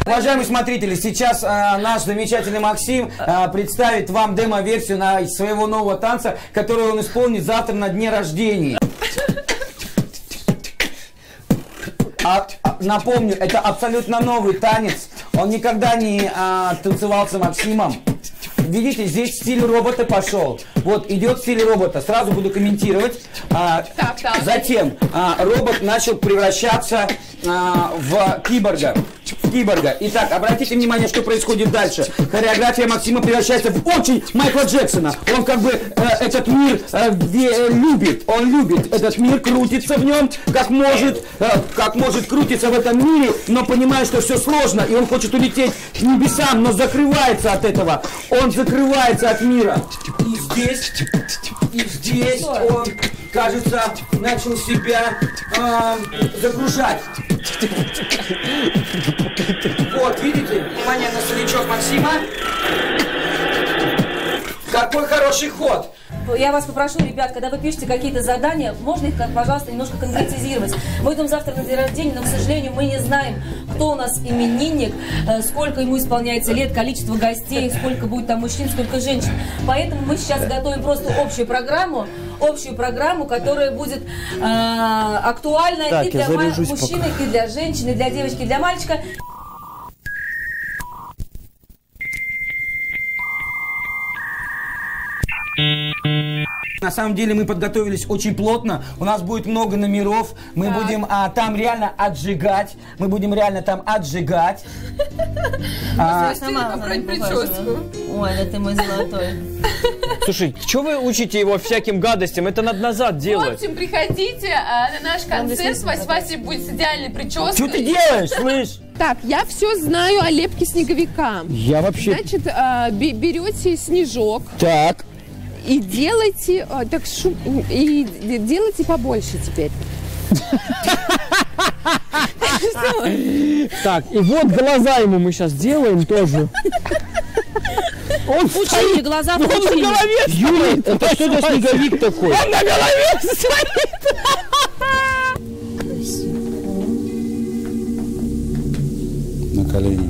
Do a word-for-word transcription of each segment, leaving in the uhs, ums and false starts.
Уважаемые смотрители, сейчас а, наш замечательный Максим а, представит вам демо-версию на своего нового танца, который он исполнит завтра на дне рождения. А, а, напомню, это абсолютно новый танец. Он никогда не а, танцевал с Максимом. Видите, здесь стиль робота пошел. Вот, идет стиль робота. Сразу буду комментировать. А, так, так. Затем а, робот начал превращаться а, в киборга. В киборга. Итак, обратите внимание, что происходит дальше. Хореография Максима превращается в очень Майкла Джексона. Он как бы э, этот мир э, э, любит. Он любит этот мир, крутится в нем, как может, э, как может крутиться в этом мире, но понимает, что все сложно, и он хочет улететь к небесам, но закрывается от этого. Он закрывается от мира. И здесь, и здесь он, кажется, начал себя э, загружать. Вот, видите? Внимание на старичок Максима. Какой хороший ход. Я вас попрошу, ребят, когда вы пишете какие-то задания, можно их, пожалуйста, немножко конкретизировать. Мы идем завтра на день рождения, но, к сожалению, мы не знаем, кто у нас именинник, сколько ему исполняется лет, количество гостей, сколько будет там мужчин, сколько женщин. Поэтому мы сейчас готовим просто общую программу, общую программу, которая будет э, актуальна так, и для мужчины, пока. И для женщины, и для девочки, и для мальчика. На самом деле мы подготовились очень плотно, у нас будет много номеров, мы так. будем а, там реально отжигать, мы будем реально там отжигать. А, сама прическу. Ой, да ты мой золотой. Слушай, что вы учите его всяким гадостям? Это надо назад делать. В общем, приходите а, на наш концерт, Вась Вася будет с идеальной прической. Что ты делаешь, слышь? Так, я все знаю о лепке снеговика. Я вообще... Значит, а, берете снежок. Так. И делайте, так шум, и делайте побольше теперь. Так, и вот глаза ему мы сейчас делаем тоже. Он учили, глаза он учили. на голове стоит. Юрий, это что за снеговик такой? Он на голове стоит. На колени.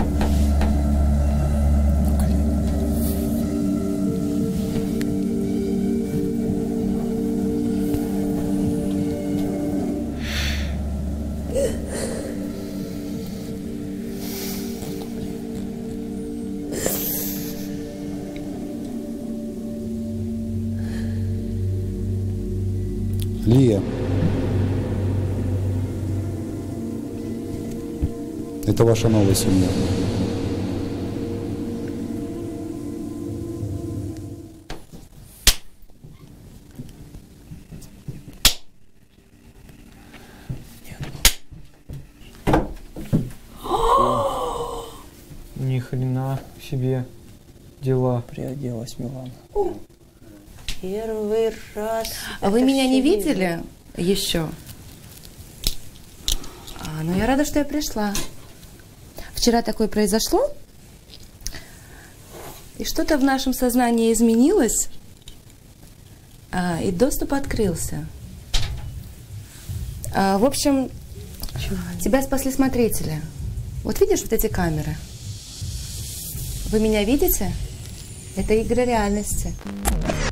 Лия, это ваша новая семья. Ни хрена себе дела. Приоделась Милана. Первый раз. А вы меня не видели еще? А, ну я рада, что я пришла. Вчера такое произошло, и что-то в нашем сознании изменилось, а, и доступ открылся. А, в общем, Чего? Тебя спасли смотрители. Вот видишь вот эти камеры? Вы меня видите? Это игра реальности.